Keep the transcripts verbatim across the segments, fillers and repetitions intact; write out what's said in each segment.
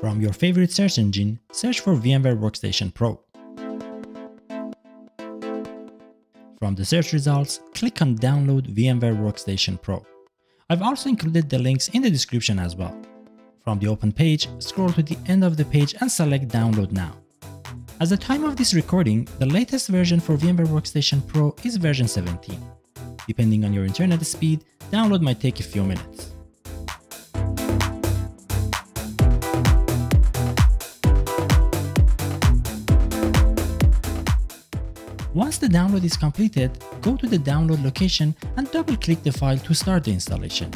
From your favorite search engine, search for VMware Workstation Pro. From the search results, click on Download VMware Workstation Pro. I've also included the links in the description as well. From the open page, scroll to the end of the page and select Download Now. At the time of this recording, the latest version for VMware Workstation Pro is version seventeen. Depending on your internet speed, download might take a few minutes. Once the download is completed, go to the download location and double-click the file to start the installation.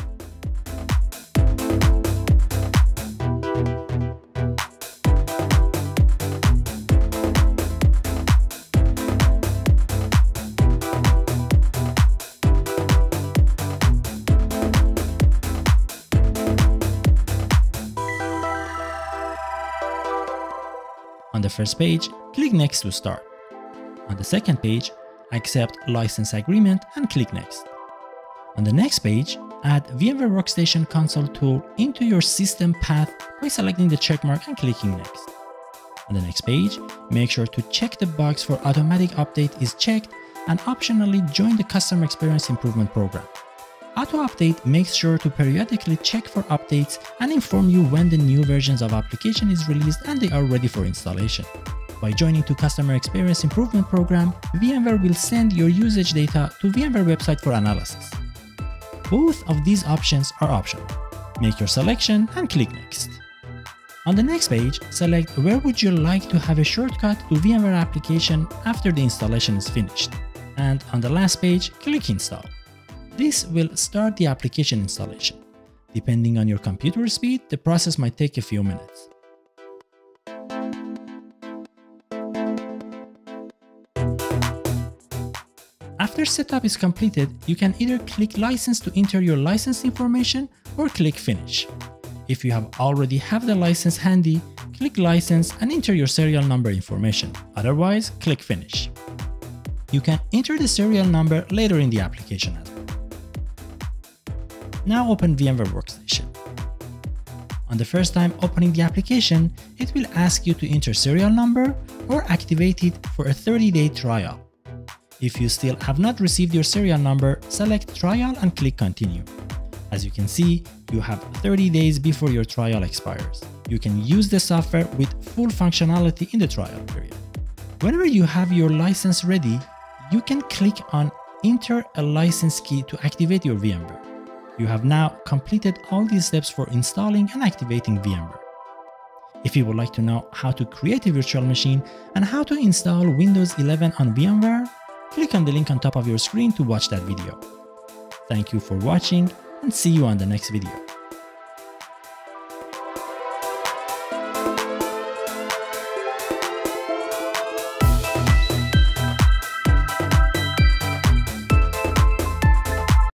On the first page, click Next to start. On the second page, accept license agreement and click Next. On the next page, add VMware Workstation Console tool into your system path by selecting the checkmark and clicking Next. On the next page, make sure to check the box for automatic update is checked and optionally join the Customer Experience Improvement Program. Auto Update makes sure to periodically check for updates and inform you when the new versions of application is released and they are ready for installation. By joining to Customer Experience Improvement Program, VMware will send your usage data to VMware website for analysis. Both of these options are optional. Make your selection and click Next. On the next page, select where would you like to have a shortcut to VMware application after the installation is finished. And on the last page, click Install. This will start the application installation. Depending on your computer speed, the process might take a few minutes. After setup is completed, you can either click License to enter your license information or click Finish. If you have already have the license handy, click License and enter your serial number information. Otherwise, click Finish. You can enter the serial number later in the application as well. Now open VMware Workstation. On the first time opening the application, it will ask you to enter serial number or activate it for a thirty day trial. If you still have not received your serial number, select Trial and click Continue. As you can see, you have thirty days before your trial expires. You can use the software with full functionality in the trial period. Whenever you have your license ready, you can click on Enter a license key to activate your VMware. You have now completed all these steps for installing and activating VMware. If you would like to know how to create a virtual machine and how to install Windows eleven on VMware, click on the link on top of your screen to watch that video. Thank you for watching and see you on the next video.